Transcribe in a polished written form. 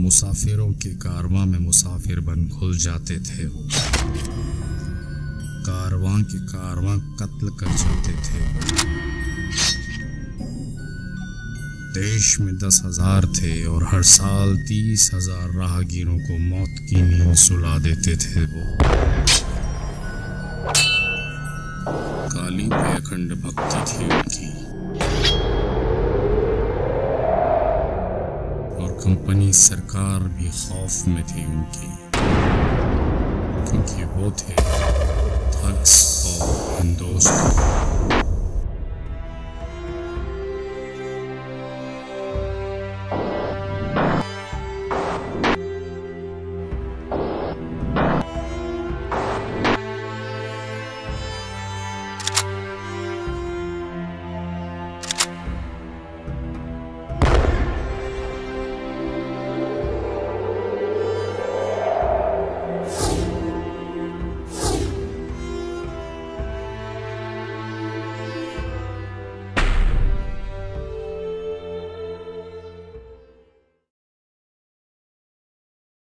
मुसाफिरों के कारवां में मुसाफिर बन घुल जाते थे वो। कारवां के कारवां कत्ल कर जाते थे। देश में 10,000 थे और हर साल 30,000 राहगीरों को मौत की नींद सुला देते थे वो। काली पे अखंड भक्ति थी उनकी और कंपनी सरकार भी खौफ में थी उनकी, क्योंकि वो थे थग्स और हिंदुस्तान।